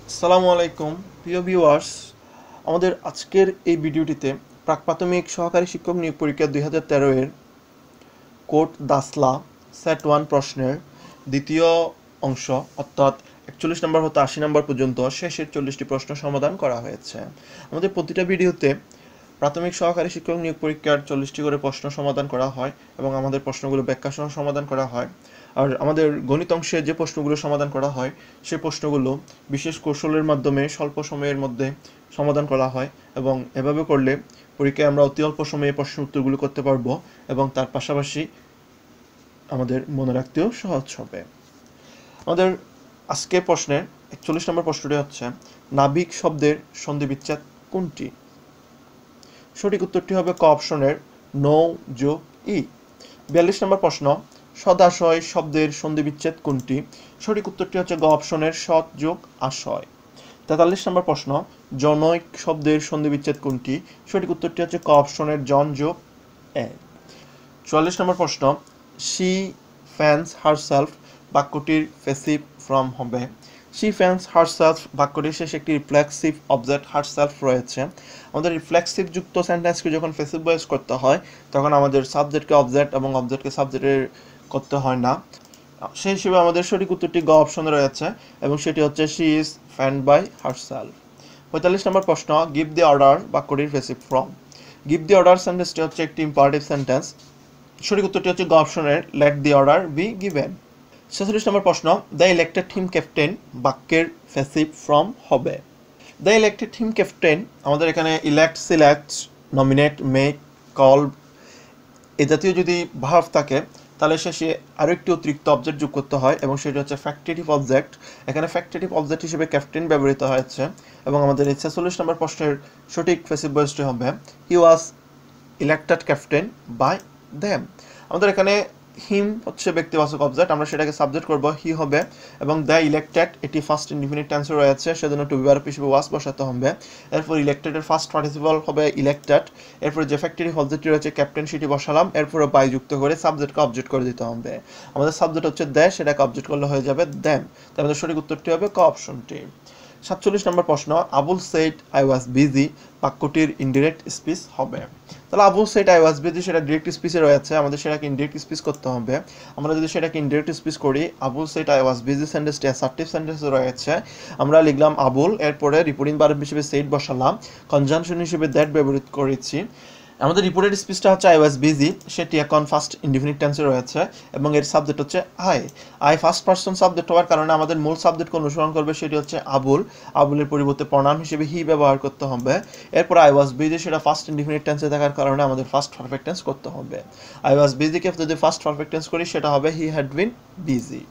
আসসালামু আলাইকুম প্রিয় ভিউয়ার্স। আমাদের আজকের এই ভিডিওটিতে প্রাক-প্রাথমিক সহকারী শিক্ষক নিয়োগ পরীক্ষা 2013 এর কোর্ট দাসলা সেট 1 প্রশ্নের দ্বিতীয় অংশ অর্থাৎ 41 নম্বর হতে 80 নম্বর পর্যন্ত শেষের 40টি প্রশ্ন সমাধান করা হয়েছে। আমাদের প্রতিটা ভিডিওতে প্রাথমিক সহকারী শিক্ষক নিয়োগ পরীক্ষার 40টি করে প্রশ্ন সমাধান করা হয় এবং আমাদের প্রশ্নগুলো ব্যাখ্যা সহ সমাধান করা হয়। আর আমাদের গণিত অংশে যে প্রশ্নগুলো সমাধান করা হয় সেই প্রশ্নগুলো বিশেষ কৌশলের মাধ্যমে স্বল্প সময়ের মধ্যে সমাধান করা হয় এবং এভাবে করলে পরীক্ষায় আমরা অতি অল্প সময়ে প্রশ্ন উত্তরগুলো করতে পারবো এবং তার পাশাপাশি আমাদের মনে রাখতেও সহজ হবে। আমাদের আজকের প্রশ্নের 41 নম্বর প্রশ্নটি হচ্ছে, নাবিক শব্দের সন্ধিবিচ্ছেদ কোনটি? সঠিক উত্তরটি হবে ক অপশনের নৌ যোগ ই। 42 নম্বর প্রশ্ন, সদাশয় শব্দের সন্ধিবিচ্ছেদ কোনটি? সঠিক উত্তরটি হচ্ছে গ অপশনের সৎ যোগ আশয়। 43 নম্বর প্রশ্ন, জনৈক শব্দের সন্ধিবিচ্ছেদ কোনটি? সঠিক উত্তরটি হচ্ছে ক অপশনের জন যোগ এক। 44 নম্বর প্রশ্ন, শি ফ্যান্স হারসেলফ বাক্যটির প্যাসিভ ফর্ম হবে। শি ফ্যান্স হারসেলফ বাক্যটির শেষে একটি রিফ্লেক্সিভ অবজেক্ট হারসেলফ রয়েছে। আমাদের রিফ্লেক্সিভ যুক্ত সেন্টেন্সকে যখন প্যাসিভ ভয়েস করতে হয় তখন আমাদের সাবজেক্টকে অবজেক্ট এবং অবজেক্টকে সাবজেক্টের করতে হয় না। সেই হিসেবে আমাদের সঠিক উত্তরটি গ অপশনে রয়েছে এবং সেটি হচ্ছে she is fanned by herself. 45 নম্বর প্রশ্ন, গিভ দি অর্ডার বাক্যটির passive form. Give the order সেন্টেন্সটি হচ্ছে একটি ইম্পারেটিভ সেন্টেন্স। সঠিক উত্তরটি হচ্ছে গ অপশনের let the order be given. 46 নম্বর প্রশ্ন, দ্য ইলেক্টেড হিম ক্যাপ্টেন বাক্যের প্যাসিভ ফর্ম হবে। দ্য ইলেক্টেড হিম ক্যাপ্টেন, আমাদের এখানে elect, select, nominate, make, call এ জাতীয় যদি ভার্ব থাকে তাহলে শেষে আরও একটি অতিরিক্ত অবজেক্ট যোগ করতে হয় এবং সেটি হচ্ছে ফ্যাক্টেটিভ অবজেক্ট। এখানে ফ্যাক্টেটিভ অবজেক্ট হিসেবে ক্যাপ্টেন ব্যবহৃত হয়েছে এবং আমাদের এই 46 নম্বর প্রশ্নের সঠিক প্যাসিভ ভয়েসটি হবে he was elected captain by them. আমাদের এখানে হিম হচ্ছে ব্যক্তিবাচক অবজেক্ট, আমরা সেটাকে সাবজেক্ট করব হি হবে এবং দ্য ইলেক্টেড এটি ফার্স্ট ইনডিফিনিট টেন্সে রয়েছে, সেজন্য টু বি ভার্ব হিসেবে ওয়াজ বসাতে হবে। এরপর ইলেক্টেডের ফার্স্ট পার্টিসিপল হবে ইলেক্টেড, এরপর যে ফ্যাক্টরি অবজেক্টটি রয়েছে ক্যাপ্টেন সেটি বসালাম, এরপরে বাই যুক্ত করে সাবজেক্টকে অবজেক্ট করে দিতে হবে। আমাদের সাবজেক্ট হচ্ছে দ্য, সেটাকে অবজেক্ট করলে হয়ে যাবে দেম। তাই আমাদের সঠিক উত্তরটি হবে ক অপশনটি। 47 নম্বর প্রশ্ন, Abul said I was busy বাক্যটির ইনডিরেক্ট স্পিচ হবে। তাহলে Abul said I was busy সেটা ডিরেক্ট স্পিচে রয়েছে, আমাদের সেটাকে ইনডিরেক্ট স্পিচ করতে হবে। আমরা যদি সেটাকে ইনডিরেক্ট স্পিচ করি, Abul said I was busy সেন্টেন্সটি অ্যাসার্টিভ সেন্টেন্সে রয়েছে, আমরা লিখলাম আবুল, এরপরে রিপোর্টিং ভার্ব হিসেবে সেড বসালাম, কনজাংশন হিসেবে দ্যাট ব্যবহৃত করেছি। আমাদের রিপোর্টেড স্পিচটা হচ্ছে আই ওয়াজ বিজি, সেটি এখন ফার্স্ট ইনডিফিনিট টেন্সে রয়েছে এবং এর সাবজেক্ট হচ্ছে আই ফার্স্ট পারসন সাবজেক্ট হওয়ার কারণে আমাদের মূল সাবজেক্টকে অনুসরণ করবে, সেটি হচ্ছে আবুল। আবুলের পরিবর্তে প্রনাউন হিসেবে হি ব্যবহার করতে হবে। এরপর আই ওয়াজ বিজি সেটা ফার্স্ট ইনডিফিনিট টেন্সে থাকার কারণে আমাদের ফার্স্ট পারফেক্ট টেন্স করতে হবে। আই ওয়াজ বিজিকে যদি ফার্স্ট পারফেক্ট টেন্স করি সেটা হবে হি হ্যাড বিন বিজি।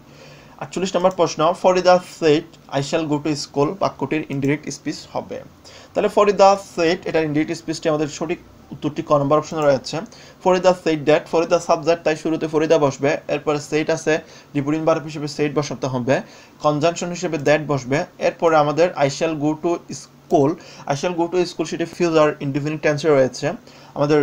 48 নম্বর প্রশ্ন, Farida said I shall go to school বাক্যটির ইনডিরেক্ট স্পিচ হবে। তাহলে ফরিদা সেড এটার ইনডিরেক্ট স্পিচটি আমাদের সঠিক উত্তরটি ক নম্বর অপশনে রয়েছে। Farida said that, Farida subject তাই শুরুতে ফরিদা বসবে, এরপরে সেড আছে রিপোর্টিং ভার্ব হিসেবে সেড বসাতে হবে, কনজাংশন হিসেবে দ্যাট বসবে, এরপরে আমাদের I shall go to school, I shall go to school সেটি ফিউচার ইনডিফিনিট টেন্সে রয়েছে। আমাদের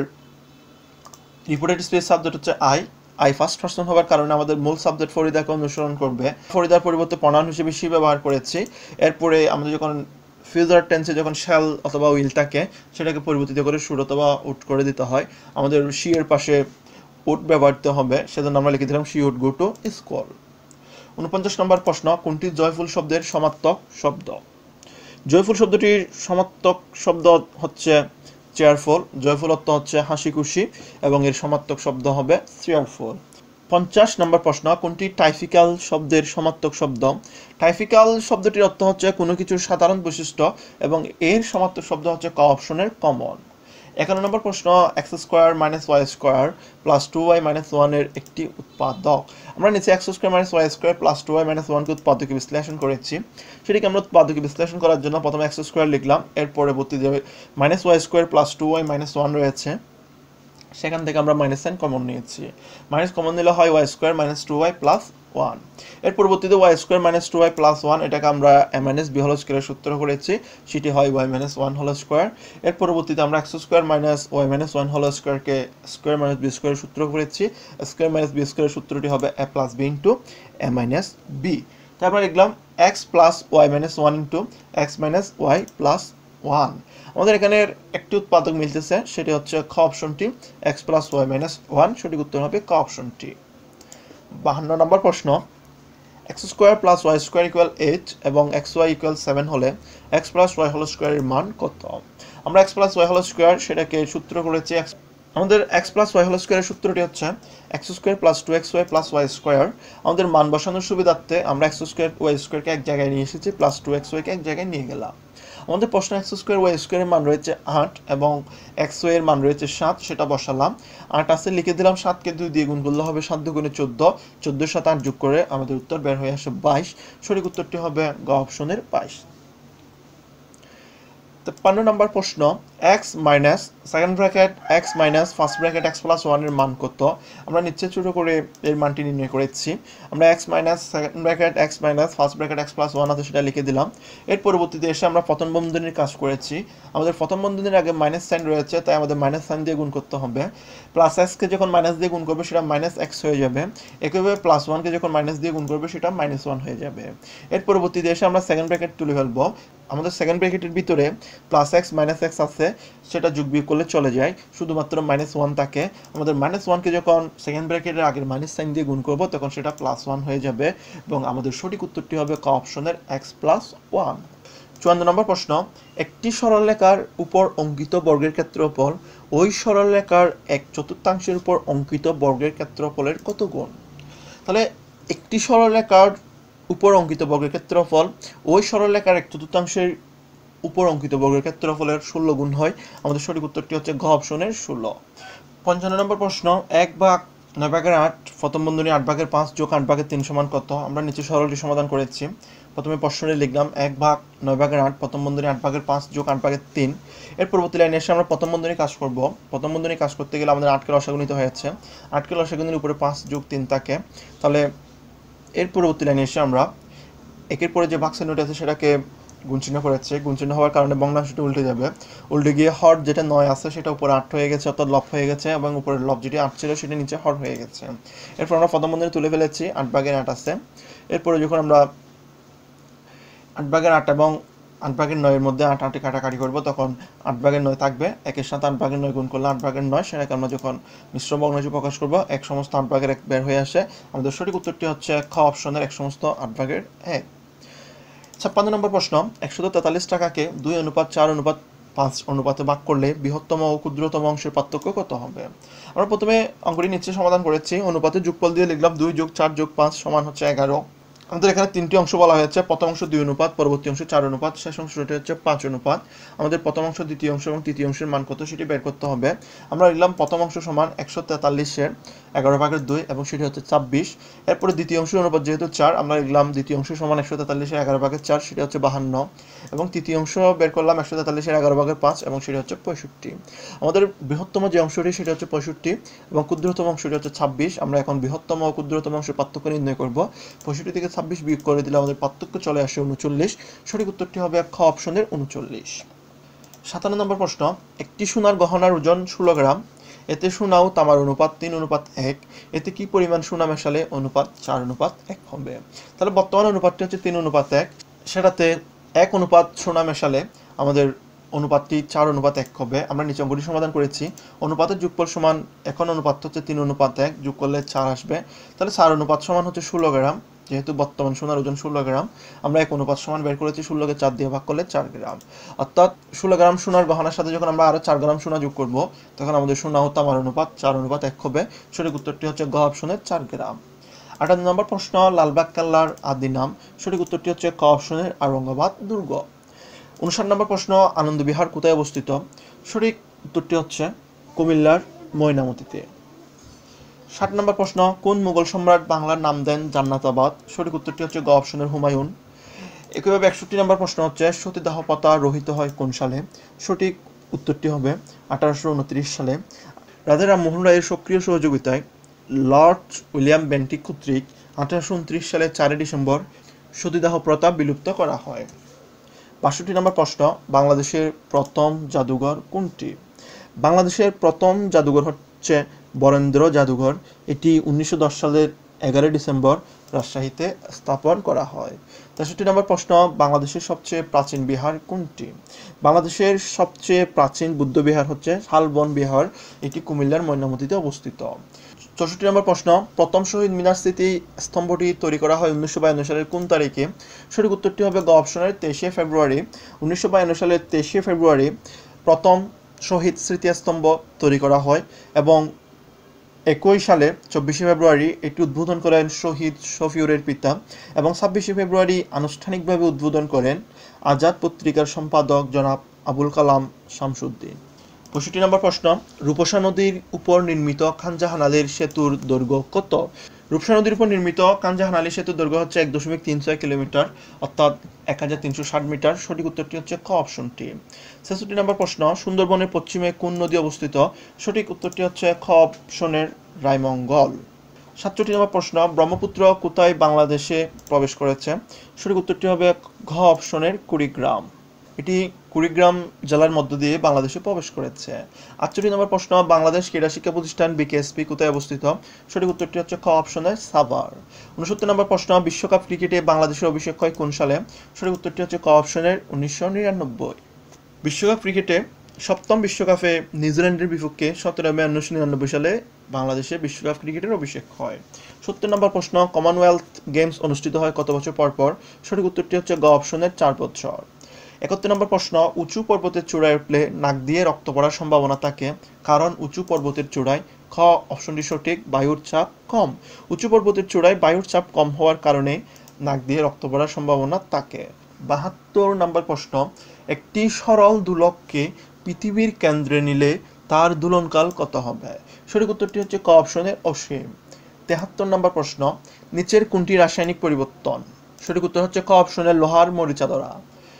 রিপোর্টেড স্পিচ সাবজেক্ট হচ্ছে আই ফার্স্ট পারসন হওয়ার কারণে আমাদের মূল সাবজেক্ট ফরিদাকে অনুসরণ করবে, ফরিদার পরিবর্তে প্রনাউন হিসেবে শি ব্যবহার করেছি। এরপরে আমাদের যখন ফিউচার টেন্সে যখন শ্যাল অথবা উইল থাকে সেটাকে পরিবর্তিত করে শুড অথবা উড করে দিতে হয়, আমাদের শি এর পাশে উড ব্যবহৃত হবে, সেজন্য আমরা লিখে দিলাম she would go to school. 49 নম্বর প্রশ্ন, কোনটি জয়ফুল শব্দের সমার্থক শব্দ? জয়ফুল শব্দটির সমার্থক শব্দ হচ্ছে চেয়ারফুল, জয়ফুল অর্থ হচ্ছে হাসি খুশি এবং এর সমার্থক শব্দ হবে চেয়ারফুল। 50 নম্বর প্রশ্ন, কোনটি টাইপিক্যাল শব্দের সমার্থক শব্দ? টাইপিক্যাল শব্দটির অর্থ হচ্ছে কোনো কিছুর সাধারণ বৈশিষ্ট্য এবং এর সমার্থক শব্দ হচ্ছে ক অপশনের কমন। 51 নম্বর প্রশ্ন, x square minus y square plus 2y minus 1 এর একটি উৎপাদক। আমরা নিচে x square minus y square plus 2y minus 1কে উৎপাদকে বিশ্লেষণ করেছি, সেটিকে আমরা উৎপাদকে বিশ্লেষণ করার জন্য প্রথমে এক্স স্কোয়ার লিখলাম, এর পরবর্তী যে minus y square plus 2y minus 1 রয়েছে সেখান থেকে আমরা মাইনাস সাইন কমন নিয়েছি, মাইনাস কমন নিলে হয় Y square minus 2y plus 1। এর পরবর্তীতে Y square minus 2y plus 1 এটাকে আমরা এ মাইনাস বি হোল স্কোয়ারের সূত্র করেছি, সেটি হয় ওয়াই মাইনাস 1 হোল স্কোয়ার। এর পরবর্তীতে আমরা x square minus y minus 1 whole স্কোয়ারকে স্কোয়ার মাইনাস বি স্কোয়ারের সূত্র করেছি, স্কোয়ার মাইনাস বি স্কোয়ারের সূত্রটি হবে a plus b into a minus b. তারপর লিখলাম x plus y minus one into x minus y plus one. আমাদের এখানে একটি উৎপাদক মিলতেছে, সেটি হচ্ছে খ অপশনটি, x plus y minus one. সঠিক উত্তর হবে ক অপশনটি। 52 নম্বর প্রশ্ন, x square plus y square equal 8 এবং এক্স ওয়াই ইকুয়াল 7 হলে এক্স প্লাস ওয়াই হোল স্কোয়ারের মান কত? আমরা x plus y whole square সেটাকে সূত্র করেছি। আমাদের এক্স প্লাস ওয়াই হোল স্কোয়ারের সূত্রটি হচ্ছে x square plus 2xy plus y square. আমাদের মান বসানোর সুবিধার্থে আমরা এক্স স্কোয়ার ওয়াই স্কোয়ারকে এক জায়গায় নিয়ে এসেছি, প্লাস 2xy কে এক জায়গায় নিয়ে গেলাম। আমাদের প্রশ্ন এক্স স্কোয়ার ওয়াই স্কোয়ারের মান রয়েছে 8 এবং এক্স ওয়াই এর মান রয়েছে 7, সেটা বসালাম। 8 আছে লিখে দিলাম, 7কে 2 দিয়ে গুণ করলে হবে 7 2 গুণে 14, 14 সাথে 8 যোগ করে আমাদের উত্তর বের হয়ে আসে 22। সঠিক উত্তরটি হবে গ অপশনের 22। 53 নম্বর প্রশ্ন, x minus second bracket x minus first bracket x plus 1 এর মান কত? আমরা নিচে ছোট করে এর মানটি নির্ণয় করেছি। আমরা x minus second bracket x minus first bracket x plus 1 আছে সেটা লিখে দিলাম। এর পরবর্তীতে এসে আমরা প্রথম বন্ধনীর কাজ করেছি। আমাদের প্রথম বন্ধনীর আগে মাইনাস সাইন রয়েছে, তাই আমাদের মাইনাস সাইন দিয়ে গুণ করতে হবে। প্লাস এক্সকে যখন মাইনাস দিয়ে গুণ করবে সেটা মাইনাস এক্স হয়ে যাবে, একইভাবে প্লাস 1কে যখন মাইনাস দিয়ে গুণ করবে সেটা মাইনাস 1 হয়ে যাবে। এর পরবর্তীতে এসে আমরা সেকেন্ড ব্র্যাকেট তুলে ফেলবো। আমাদের সেকেন্ড ব্র্যাকেটের ভিতরে প্লাস এক্স মাইনাস এক্স আছে, সেটা যোগ বিয়োগ করলে চলে যায়, শুধুমাত্র মাইনাস 1 থাকে। আমাদের মাইনাস 1কে যখন সেকেন্ড ব্র্যাকেটের আগের মাইনাস সাইন দিয়ে গুণ করব তখন সেটা প্লাস 1 হয়ে যাবে এবং আমাদের সঠিক উত্তরটি হবে ক অপশনের এক্স প্লাস 1। 54 নম্বর প্রশ্ন, একটি সরলরেখার উপর অঙ্কিত বর্গের ক্ষেত্রফল ওই সরলরেখার 1/4 উপর অঙ্কিত বর্গের ক্ষেত্রফলের কত গুণ? তাহলে একটি সরলরেখার উপর অঙ্কিত বর্গের ক্ষেত্রফল ওই সরলরেখার 1/4 উপর অঙ্কিত বর্গের ক্ষেত্রফলের 16 গুণ হয়। আমাদের সঠিক উত্তরটি হচ্ছে ঘ অপশনের 16। 55 নম্বর প্রশ্ন, 1/9/8 প্রথম বন্ধনী 8/5 যোগ 8/3 সমান কত? আমরা নিচে সরলটি সমাধান করেছি। প্রথমে প্রশ্নে লিখলাম 1/9/8 প্রথম বন্ধনী 8/5 যোগ 8/3। এর পরবর্তী লাইনে এসে আমরা প্রথম বন্ধনী কাজ করব। প্রথম বন্ধনী কাজ করতে গেলে আমাদের 8কে লসাগু নিতে হয়েছে, 8কে লসাগু নিলে উপরে 5 যোগ 3 থাকে। তাহলে এর পরবর্তী লাইনে এসে আমরা একের পরে যে ভাগচিহ্নটি আছে সেটাকে গুণচিহ্ন করেছে, গুণচিহ্ন হওয়ার কারণে ভগ্নাংশটি উল্টে যাবে, উল্টে গিয়ে হর যেটা 9 আছে সেটা উপরে 8 হয়ে গেছে, অর্থাৎ লব হয়ে গেছে, এবং উপরের লব যেটি 8 ছিল সেটা নিচে হর হয়ে গেছে। এরপর আমরা প্রথম বন্ধনী তুলে ফেলেছি, 8/8 আছে। এরপরে যখন আমরা 8/8 এবং 8/9 এর মধ্যে 8 কাটাকাটি করবো তখন 8/9 থাকবে, একের সাথে 8/9 গুণ করলে 8/9, সেটাকে আমরা যখন মিশ্র ভগ্নাংশ প্রকাশ করবো 1 সমস্ত 8/1 বের হয়ে আসে। আমাদের সঠিক উত্তরটি হচ্ছে খ অপশনের 1 সমস্ত 8/1। 56 নম্বর প্রশ্ন, 143 টাকাকে 2:4:5 অনুপাতে ভাগ করলে বৃহত্তম ও ক্ষুদ্রতম অংশের পার্থক্য কত হবে? আমরা প্রথমে অঙ্কটি নিচে সমাধান করেছি, অনুপাতের যোগফল দিয়ে লিখলাম 2 যোগ 4 যোগ 5 সমান হচ্ছে 11। আমাদের এখানে তিনটি অংশ বলা হয়েছে, প্রথম অংশ 2 অনুপাত, পরবর্তী অংশ 4 অনুপাত, শেষ অংশটি হচ্ছে 5 অনুপাত। আমাদের প্রথম অংশ, দ্বিতীয় অংশ এবং তৃতীয় অংশের মান কত সেটি বের করতে হবে। আমরা লিখলাম প্রথম অংশ সমান 143-এর 11/2 এবং সেটি হচ্ছে 26। এরপরে দ্বিতীয় অংশের অনুপাত যেহেতু 4, আমরা লিখলাম দ্বিতীয় অংশ সমান 143-এর 11/4, সেটি হচ্ছে 52। এবং তৃতীয় অংশ বের করলাম 143-এর 11/5 এবং সেটি হচ্ছে 65। আমাদের বৃহত্তম যে অংশটি সেটি হচ্ছে 65 এবং ক্ষুদ্রতম অংশটি হচ্ছে 26। আমরা এখন বৃহত্তম ও ক্ষুদ্রতম অংশের পার্থক্য নির্ণয় করব। 65 থেকে 26 বিয়োগ করে দিলে আমাদের পার্থক্য চলে আসে 39। সঠিক উত্তরটি হবে খ অপশনের 39। 57 নম্বর প্রশ্ন, একটি সোনার গহনার ওজন 16 গ্রাম, এতে সোনা ও তামার অনুপাত 3:1, এতে কি পরিমাণ সোনা মেশালে অনুপাত 4:1 হবে? তাহলে বর্তমান অনুপাতটি হচ্ছে 3:1, সেটাতে 1 অনুপাত সোনা মেশালে আমাদের অনুপাতটি 4:1 হবে। আমরা নিচে অঙ্কটি সমাধান করেছি, অনুপাতের যোগফল সমান, এখন অনুপাত হচ্ছে 3:1, যোগ করলে 4 আসবে। তাহলে 4 অনুপাত সমান হচ্ছে 16 গ্রাম, যেহেতু বর্তমান সোনার ওজন 16 গ্রাম, আমরা 1 অনুপাত সমান বের করেছি, 16কে 4 দিয়ে ভাগ করলে 4 গ্রাম। অর্থাৎ 16 গ্রাম সোনার গহনার সাথে যখন আমরা আরও 4 গ্রাম সোনা যোগ করব তখন আমাদের সোনা ও তামার অনুপাত 4:1 হবে। সঠিক উত্তরটি হচ্ছে গ অপশনের 4 গ্রাম। 58 নম্বর প্রশ্ন, লালবাগ কেল্লার আদি নাম, সঠিক উত্তরটি হচ্ছে ক অপশনের আওরঙ্গাবাদ দুর্গ। 59 নম্বর প্রশ্ন, আনন্দবিহার কোথায় অবস্থিত? সঠিক উত্তরটি হচ্ছে কুমিল্লার ময়নামতিতে। 60 নম্বর প্রশ্ন, কোন মুঘল সম্রাট বাংলার নাম দেন জান্নাতাবাদ? সঠিক উত্তরটি হচ্ছে গ অপশনের হুমায়ুন। একইভাবে 61 নম্বর প্রশ্ন হচ্ছে, সতীদাহ প্রথা রহিত হয় কোন সালে? সঠিক উত্তরটি হবে 1829 সালে। রাজা রামমোহন রায়ের সক্রিয় সহযোগিতায় লর্ড উইলিয়াম বেন্টিক কর্তৃক 1829 সালে 4 ডিসেম্বর সতীদাহ প্রথা বিলুপ্ত করা হয়। 62 নম্বর প্রশ্ন, বাংলাদেশের প্রথম জাদুঘর কোনটি? বাংলাদেশের প্রথম জাদুঘর হচ্ছে বরেন্দ্র জাদুঘর। এটি 1910 সালের 11 ডিসেম্বর রাজশাহীতে স্থাপন করা হয়। 63 নম্বর প্রশ্ন, বাংলাদেশের সবচেয়ে প্রাচীন বিহার কোনটি? বাংলাদেশের সবচেয়ে প্রাচীন বুদ্ধ বিহার হচ্ছে শালবন বিহার, এটি কুমিল্লার ময়নামতিতে অবস্থিত। 64 নম্বর প্রশ্ন, প্রথম শহীদ মিনার স্মৃতি স্তম্ভটি তৈরি করা হয় 1952 সালের কোন তারিখে? সঠিক উত্তরটি হবে গ অপশনের 23শে ফেব্রুয়ারি। 1952 সালের 23শে ফেব্রুয়ারি প্রথম শহীদ স্মৃতিস্তম্ভ তৈরি করা হয় এবং একই সালে 24শে ফেব্রুয়ারি এটি উদ্বোধন করেন শহীদ শফিউরের পিতা এবং 26শে ফেব্রুয়ারি আনুষ্ঠানিকভাবে উদ্বোধন করেন আজাদ পত্রিকার সম্পাদক জনাব আবুল কালাম শামসুদ্দিন। 65 নম্বর প্রশ্ন, রূপসা নদীর উপর নির্মিত খানজাহান আলীর সেতুর দৈর্ঘ্য কত? রূপসা নদীর উপর নির্মিত খানজাহান আলী সেতুর দৈর্ঘ্য হচ্ছে 1.36 কিলোমিটার, অর্থাৎ 1360 মিটার। সঠিক উত্তরটি হচ্ছে ক অপশনটি। 66 নম্বর প্রশ্ন, সুন্দরবনের পশ্চিমে কোন নদী অবস্থিত? সঠিক উত্তরটি হচ্ছে খ অপশনের রায়মঙ্গল। 67 নম্বর প্রশ্ন, ব্রহ্মপুত্র কোথায় বাংলাদেশে প্রবেশ করেছে? সঠিক উত্তরটি হবে ঘ অপশনের কুড়িগ্রাম, এটি কুড়িগ্রাম জেলার মধ্য দিয়ে বাংলাদেশে প্রবেশ করেছে। 68 নম্বর প্রশ্ন, বাংলাদেশ ক্রীড়া শিক্ষা প্রতিষ্ঠান বিকেএসপি কোথায় অবস্থিত? সঠিক উত্তরটি হচ্ছে খ অপশনের সাভার। 69 নম্বর প্রশ্ন, বিশ্বকাপ ক্রিকেটে বাংলাদেশের অভিষেক হয় কোন সালে? সঠিক উত্তরটি হচ্ছে ক অপশনের 1999। বিশ্বকাপ ক্রিকেটে সপ্তম বিশ্বকাপে নিউজিল্যান্ডের বিপক্ষে 17 মে 1999 সালে বাংলাদেশে বিশ্বকাপ ক্রিকেটের অভিষেক হয়। 70 নম্বর প্রশ্ন, কমনওয়েলথ গেমস অনুষ্ঠিত হয় কত বছর পর পর? সঠিক উত্তরটি হচ্ছে গ অপশনের 4 বছর। 71 নম্বর প্রশ্ন, উঁচু পর্বতের চূড়ায় উঠলে নাক দিয়ে রক্ত পড়ার সম্ভাবনা থাকে, কারণ উঁচু পর্বতের চূড়ায় খ অপশনটি সঠিক, বায়ুর চাপ কম। উঁচু পর্বতের চূড়ায় বায়ুর চাপ কম হওয়ার কারণে নাক দিয়ে রক্ত পড়ার সম্ভাবনা থাকে। 72 নম্বর প্রশ্ন, একটি সরল দোলককে পৃথিবীর কেন্দ্রে নিলে তার দোলনকাল কত হবে? সঠিক উত্তরটি হচ্ছে ক অপশনের অসীম। 73 নম্বর প্রশ্ন, নিচের কোনটি রাসায়নিক পরিবর্তন? সঠিক উত্তর হচ্ছে ক অপশনের লোহার মরিচাদরা।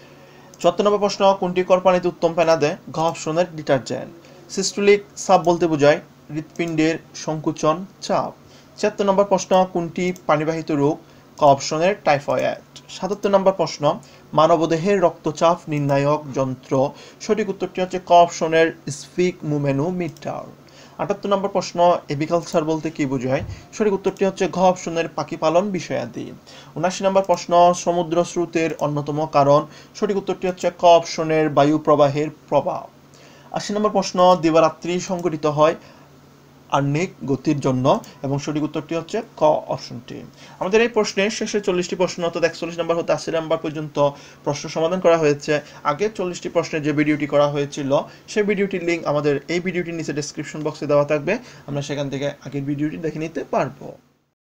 74 নম্বর প্রশ্ন, কোনটি কর পানিতে উত্তম ফেনা দেয়? ঘ অপশনের ডিটারজেন্ট। সিস্টোলিক চাপ বলতে বোঝায় হৃৎপিণ্ডের সংকুচন চাপ। 76 নম্বর প্রশ্ন, কোনটি পানিবাহিত রোগ? ক অপশনের টাইফয়েড। 77 নম্বর প্রশ্ন, মানবদেহের রক্তচাপ নির্ণায়ক যন্ত্র? সঠিক উত্তরটি হচ্ছে ক অপশনের স্ফিগমোমেনোমিটার। 78 নম্বর প্রশ্ন, এপিকালচার বলতে কি বোঝায়? সঠিক উত্তরটি হচ্ছে ঘ অপশনের পাখি পালন বিষয়াদি। 79 নম্বর প্রশ্ন, সমুদ্র স্রোতের অন্যতম কারণ? সঠিক উত্তরটি হচ্ছে ক অপশনের বায়ু প্রবাহের প্রভাব। 80 নম্বর প্রশ্ন, দিবারাত্রি সংঘটিত হয় আহ্নিক গতির জন্য এবং সঠিক উত্তরটি হচ্ছে ক অপশনটি। আমাদের এই প্রশ্নের শেষে 40টি প্রশ্ন, অর্থাৎ 41 নম্বর হতে 80 নম্বর পর্যন্ত প্রশ্ন সমাধান করা হয়েছে। আগে 40টি প্রশ্নের যে ভিডিওটি করা হয়েছিল সেই ভিডিওটির লিঙ্ক আমাদের এই ভিডিওটির নিচে ডেসক্রিপশন বক্সে দেওয়া থাকবে, আমরা সেখান থেকে আগের ভিডিওটি দেখে নিতে পারবো।